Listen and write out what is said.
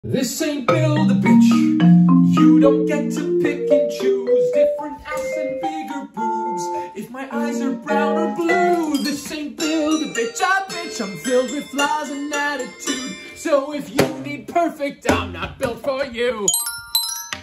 This ain't Build-A-Bitch. You don't get to pick and choose different ass and bigger boobs. If my eyes are brown or blue, this ain't Build-A-Bitch. I'm filled with flaws and attitude. So if you need perfect, I'm not built for you.